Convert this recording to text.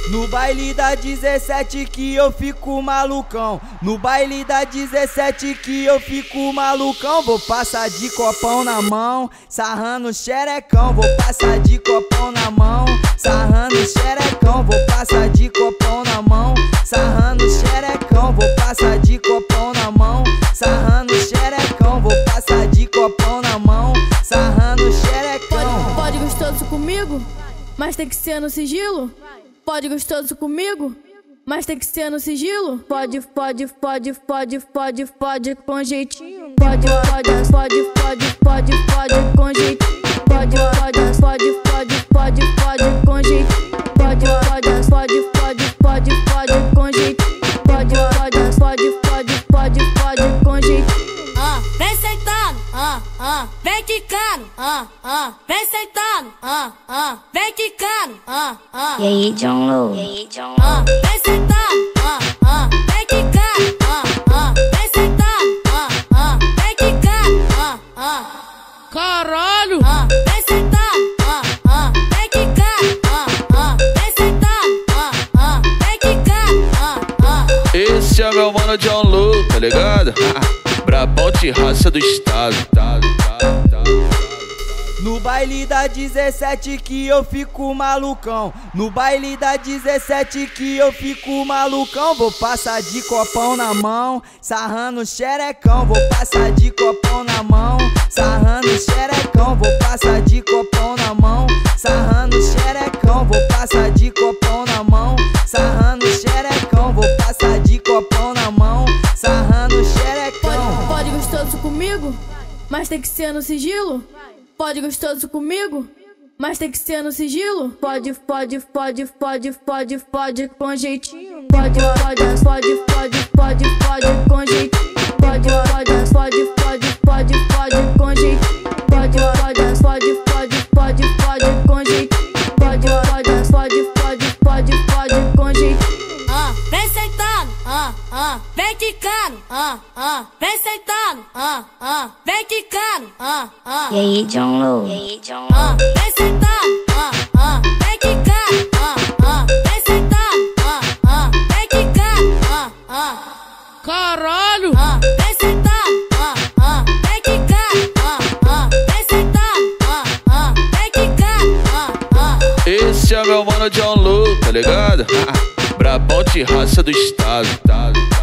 No baile da 17 que eu fico malucão. No baile da 17 que eu fico malucão. Vou passar de copão na mão, sarrando xerecão. Vou passar de copão na mão, sarrando xerecão. Vou passar de copão na mão, sarrando xerecão. Vou passar de copão na mão, sarrando xerecão. Vou passar de copão na mão, sarrando xerecão. Pode gostoso comigo, mas tem que ser no sigilo. Pode gostoso comigo, mas tem que ser no sigilo. Pode com jeitinho. Pode com jeitinho. Pode com jeitinho. Pode com jeitinho. Pode com jeitinho. Vem sentando, vem quicando, vem sentando, vem quicando, E aí, John Low? vem sentando, vem quicando, vem sentando, vem quicando, Caralho! vem sentando, vem quicando, vem sentando, vem quicando. Esse é meu mano John Low, tá ligado? Brabão de raça do estado. No baile da 17 que eu fico malucão. No baile da 17 que eu fico malucão. Vou passar de copão na mão, sarrando xerecão. Vou passar de copão na mão, sarrando xerecão. Vou passar de copão na mão, sarrando xerecão. Vou passar de copão na mão, sarrando xerecão. Vou passar de copão na mão, sarrando xerecão. Pode gostoso comigo, mas tem que ser no sigilo. Pode gostoso comigo, mas tem que ser no sigilo. Pode com jeitinho. Pode com jeitinho. Pode com jeitinho. Pode com jeitinho. Pode com jeitinho. Vem sentando, vem quicando, vem sentando, vem quicando, E aí, John Low? vem sentando, vem quicando, vem sentando, vem quicando, Caralho! vem sentando, vem quicando, vem sentando, vem quicando. Esse é meu mano John Low, tá ligado? Brabão de raça do estado.